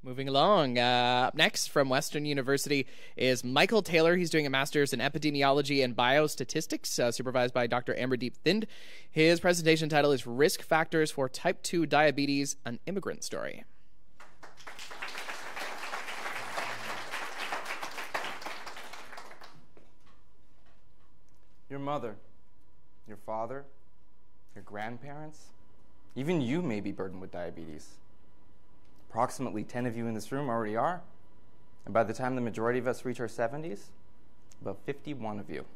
Moving along, up next from Western University is Michael Taylor. He's doing a master's in epidemiology and biostatistics, supervised by Dr. Amardeep Thind. His presentation title is Risk Factors for Type 2 Diabetes, an Immigrant Story. Your mother, your father, your grandparents, even you may be burdened with diabetes. Approximately 10 of you in this room already are. And by the time the majority of us reach our 70s, about 51 of you.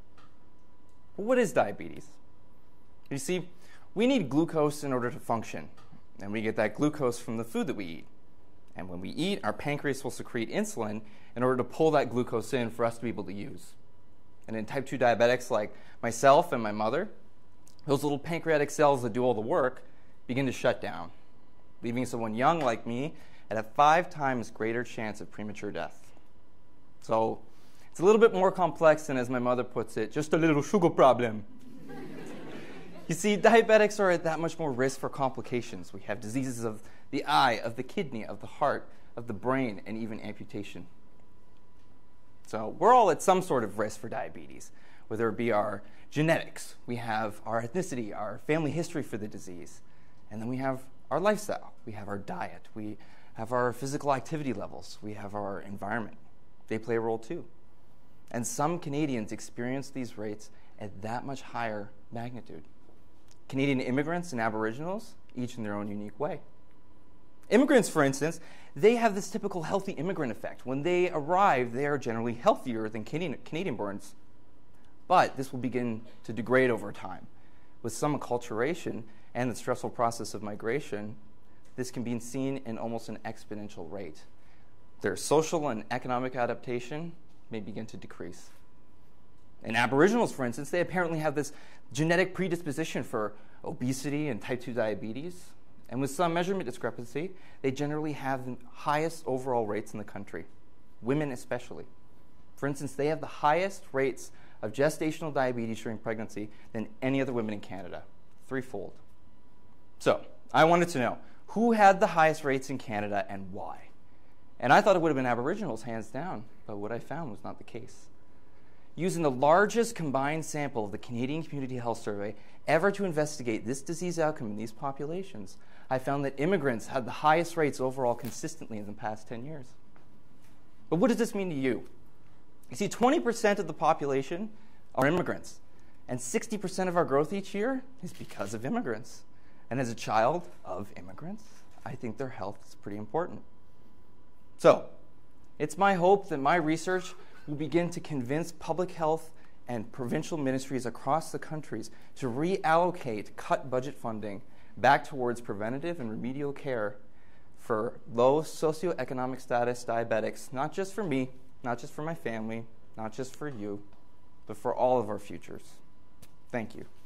But what is diabetes? You see, we need glucose in order to function. And we get that glucose from the food that we eat. And when we eat, our pancreas will secrete insulin in order to pull that glucose in for us to be able to use. And in type 2 diabetics like myself and my mother, those little pancreatic cells that do all the work begin to shut down, leaving someone young like me at a 5 times greater chance of premature death. So it's a little bit more complex than, as my mother puts it, just a little sugar problem. You see, diabetics are at that much more risk for complications. We have diseases of the eye, of the kidney, of the heart, of the brain, and even amputation. So we're all at some sort of risk for diabetes, whether it be our genetics, we have our ethnicity, our family history for the disease, and then we have our lifestyle, we have our diet, we have our physical activity levels, we have our environment. They play a role too. And some Canadians experience these rates at that much higher magnitude. Canadian immigrants and Aboriginals, each in their own unique way. Immigrants, for instance, they have this typical healthy immigrant effect. When they arrive, they are generally healthier than Canadian-borns. But this will begin to degrade over time. With some acculturation and the stressful process of migration, this can be seen in almost an exponential rate. Their social and economic adaptation may begin to decrease. In Aboriginals, for instance, they apparently have this genetic predisposition for obesity and type 2 diabetes. And with some measurement discrepancy, they generally have the highest overall rates in the country, women especially. For instance, they have the highest rates of gestational diabetes during pregnancy than any other women in Canada, 3-fold. So I wanted to know, who had the highest rates in Canada and why? And I thought it would have been Aboriginals, hands down, but what I found was not the case. Using the largest combined sample of the Canadian Community Health Survey ever to investigate this disease outcome in these populations, I found that immigrants had the highest rates overall consistently in the past 10 years. But what does this mean to you? You see, 20% of the population are immigrants, and 60% of our growth each year is because of immigrants. And as a child of immigrants, I think their health is pretty important. So, it's my hope that my research will begin to convince public health and provincial ministries across the countries to reallocate cut budget funding back towards preventative and remedial care for low socioeconomic status diabetics, not just for me, not just for my family, not just for you, but for all of our futures. Thank you.